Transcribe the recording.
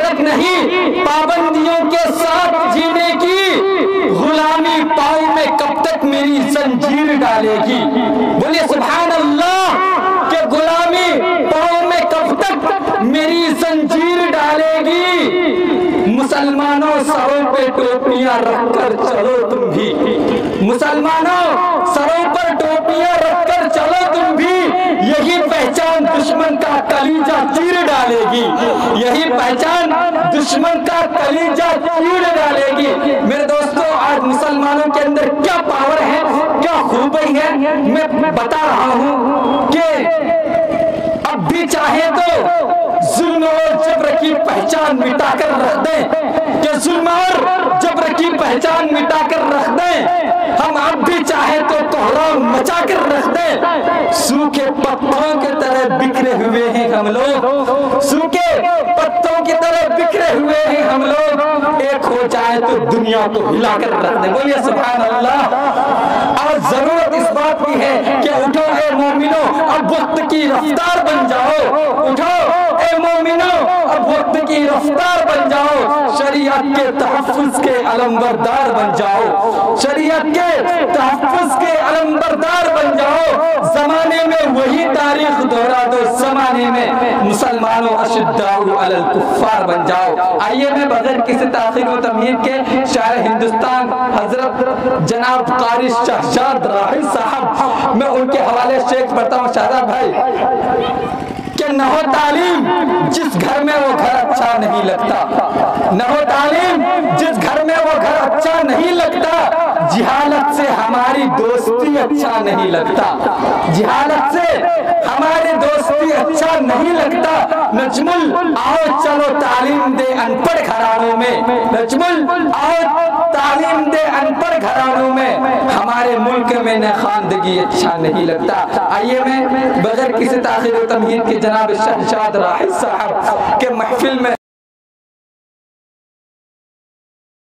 تک نہیں پابندیوں کے ساتھ جینے کی، غلامی پاؤں میں کب تک میری زنجیر ڈالے گی؟ بولیے سبحان اللہ، کہ غلامی پاؤں میں کب تک میری زنجیر ڈالے گی؟ مسلمانوں سروں پہ ٹوپیاں رکھ کر چلو تم بھی، مسلمانوں سروں پر ٹوپیاں رکھ کر چلو تم بھی، یہی پہچان دشمن کا کلیجہ چیر ڈالے گی، یہی پہچان دشمن کا کلیجہ چیر ڈالے گی۔ میرے دوستو، آج مسلمانوں کے اندر کیا پاور ہے، کیا خوبی ہے، میں بتا رہا ہوں کہ اب بھی چاہے تو ظلم اور جبر کی پہچان مٹا کر رکھ دیں، کہ ظلم اور جبر کی پہچان مٹا کر رکھ دیں، ہم اب بھی چاہے تو کوہرام مچا کر رکھ دیں۔ سوکھے پتوں کی طرح بکھرے ہوئے ہیں ہم لوگ، سوکھے پتوں کی طرح بکھرے ہوئے ہیں ہم لوگ، ایک ہو جائے تو دنیا کو ہلا کر رکھ دیں۔ بولیے سبحان اللہ۔ اور ضرورت اس بات کی ہے کہ اٹھو اے مومنو، اب وقت کی رفتار بن جاؤ، اٹھو اے مومنو، اب وقت کی رفتار بن جاؤ، شریعت کے تحفظ کے علمبردار بن جاؤ، شریعت کے تحفظ کے علمبردار بن جاؤ، زمانے میں وہی تاریخ دہرا دو، زمانے میں مسلمانوں اشداء علی الکفار بن جاؤ۔ آئیے میں بغیر کسی تاخیر و تمہید کے شاعر ہندوستان حضرت جناب قاری شہزاد راحل صاحب، میں ان کے حوالے شیخ پڑھتا ہوں۔ شہزاد بھائی، کہ نہ ہو تعلیم جس گھر میں وہ گھر اچھا نہیں لگتا، نہ ہو تعلیم جس گھر میں وہ گھر اچھا نہیں لگتا، جہالت سے ہماری دوستی اچھا نہیں لگتا، جہالت سے ہماری دوستی اچھا نہیں لگتا۔ نجمل آؤ چلو تعلیم دے ان پڑھ گھرانوں میں، نجمل آؤ تعلیم دے ان پڑھ گھرانوں میں، ہمارے ملک میں نہ خواندگی اچھا نہیں لگتا۔ آئیے میں بغیر کسی تاخیر و تمہید کے جناب شہزاد راحل صاحب کے محفل میں